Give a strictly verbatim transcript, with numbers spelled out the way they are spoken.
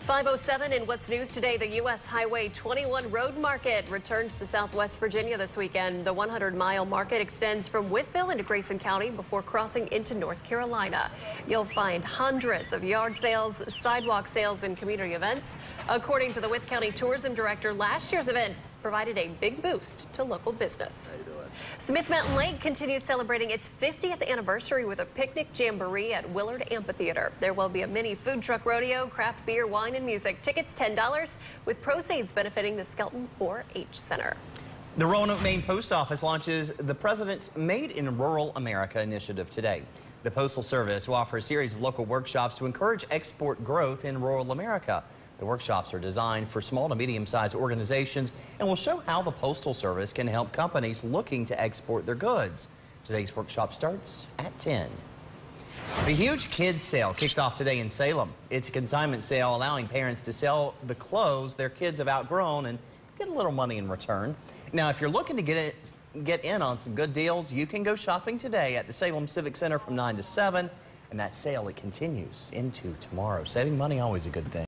five oh seven in What's News today. The U S Highway twenty-one Road Market returns to Southwest Virginia this weekend. The one hundred mile market extends from Wytheville into Grayson County before crossing into North Carolina. You'll find hundreds of yard sales, sidewalk sales, and community events. According to the Wythe County Tourism Director, last year's event provided a big boost to local business. Smith Mountain Lake continues celebrating its fiftieth anniversary with a picnic jamboree at Willard Amphitheater. There will be a mini food truck rodeo, craft beer, wine, and music. Tickets ten dollars, with proceeds benefiting the Skelton four H Center. The Roanoke, Maine Post Office launches the President's Made in Rural America initiative today. The Postal Service will offer a series of local workshops to encourage export growth in rural America. The workshops are designed for small to medium-sized organizations and will show how the Postal Service can help companies looking to export their goods. Today's workshop starts at ten. The huge kids sale kicks off today in Salem. It's a consignment sale allowing parents to sell the clothes their kids have outgrown and get a little money in return. Now, if you're looking to get it, get in on some good deals, you can go shopping today at the Salem Civic Center from nine to seven, and that sale, it continues into tomorrow. Saving money, always a good thing.